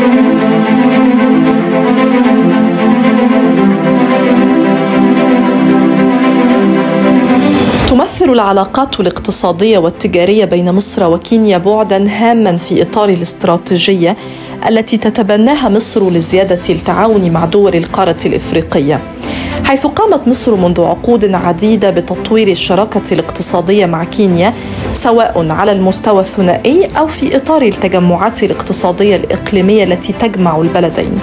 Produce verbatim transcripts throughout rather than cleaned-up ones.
تمثل العلاقات الاقتصادية والتجارية بين مصر وكينيا بعداً هاماً في إطار الاستراتيجية التي تتبناها مصر لزيادة التعاون مع دول القارة الإفريقية، حيث قامت مصر منذ عقود عديدة بتطوير الشراكة الاقتصادية مع كينيا، سواء على المستوى الثنائي أو في إطار التجمعات الاقتصادية الإقليمية التي تجمع البلدين.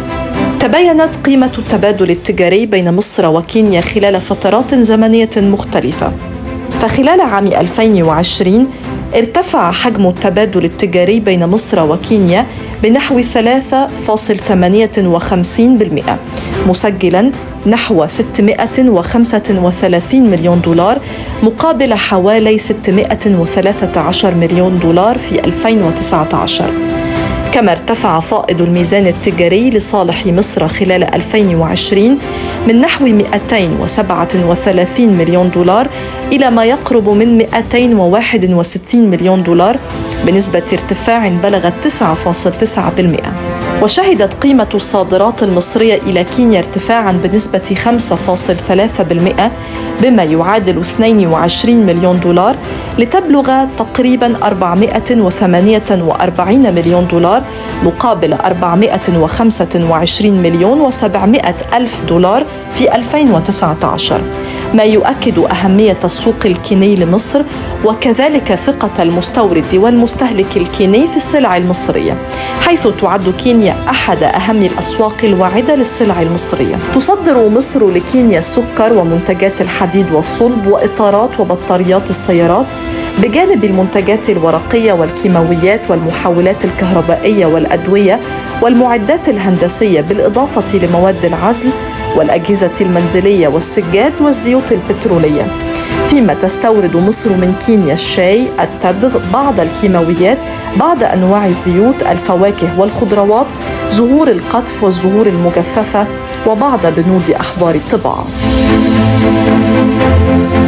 تباينت قيمة التبادل التجاري بين مصر وكينيا خلال فترات زمنية مختلفة، فخلال عام ألفين وعشرين ارتفع حجم التبادل التجاري بين مصر وكينيا بنحو ثلاثة فاصلة ثمانية وخمسين بالمئة، مسجلاً نحو ستمائة وخمسة وثلاثين مليون دولار مقابل حوالي ستمائة وثلاثة عشر مليون دولار في ألفين وتسعة عشر. كما ارتفع فائض الميزان التجاري لصالح مصر خلال ألفين وعشرين من نحو مائتين وسبعة وثلاثين مليون دولار إلى ما يقرب من مائتين وواحد وستين مليون دولار بنسبة ارتفاع بلغت تسعة فاصلة تسعة بالمئة. وشهدت قيمة الصادرات المصرية إلى كينيا ارتفاعاً بنسبة خمسة فاصلة ثلاثة بالمئة بما يعادل اثنين وعشرين مليون دولار، لتبلغ تقريباً أربعمائة وثمانية وأربعين مليون دولار مقابل أربعمائة وخمسة وعشرين مليون وسبعمائة ألف دولار في ألفين وتسعة عشر، ما يؤكد أهمية السوق الكيني لمصر وكذلك ثقة المستورد والمستهلك الكيني في السلع المصرية، حيث تعد كينيا أحد أهم الأسواق الواعدة للسلع المصرية. تصدر مصر لكينيا السكر ومنتجات الحديد والصلب وإطارات وبطاريات السيارات، بجانب المنتجات الورقية والكيماويات والمحولات الكهربائية والأدوية والمعدات الهندسية، بالإضافة لمواد العزل والأجهزة المنزلية والسجاد والزيوت البترولية. فيما تستورد مصر من كينيا الشاي، التبغ، بعض الكيماويات، بعض أنواع الزيوت، الفواكه والخضروات، زهور القطف والزهور المجففة، وبعض بنود أحبار الطباعة.